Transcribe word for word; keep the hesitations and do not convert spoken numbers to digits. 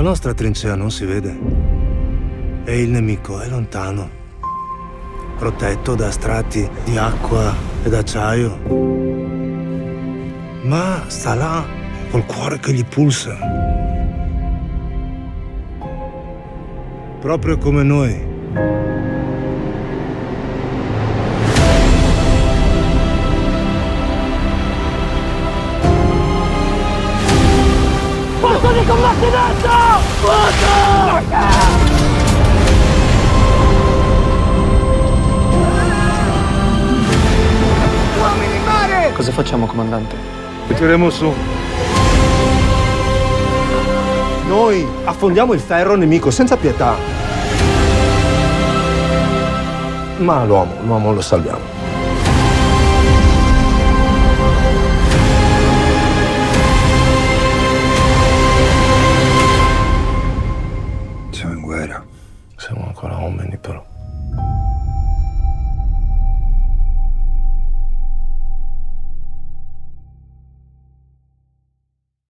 nostra trincea non si vede e il nemico è lontano, protetto da strati di acqua ed acciaio. Ma sta là, col cuore che gli pulsa. Proprio come noi. Posto di combattimento! Fuoco! Uomini in mare! Cosa facciamo, comandante? Li tireremo su. Noi affondiamo il ferro nemico senza pietà. Ma l'uomo, l'uomo lo salviamo. Siamo in guerra. Siamo ancora uomini, però.